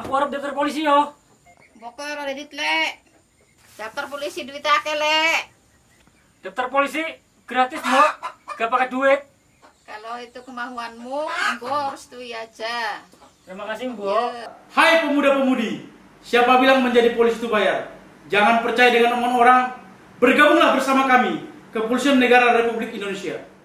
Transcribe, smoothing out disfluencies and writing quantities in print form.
Aku harap daftar polisi yo. Pokoknya ada duit le. Daftar polisi duit akeh le. Daftar polisi gratis Mbok, gak pakai duit. Kalau itu kemauanmu, gue harus tui aja. Terima kasih Mbok. Ya. Hai pemuda-pemudi, siapa bilang menjadi polisi itu bayar? Jangan percaya dengan omongan orang, bergabunglah bersama kami, Kepolisian Negara Republik Indonesia.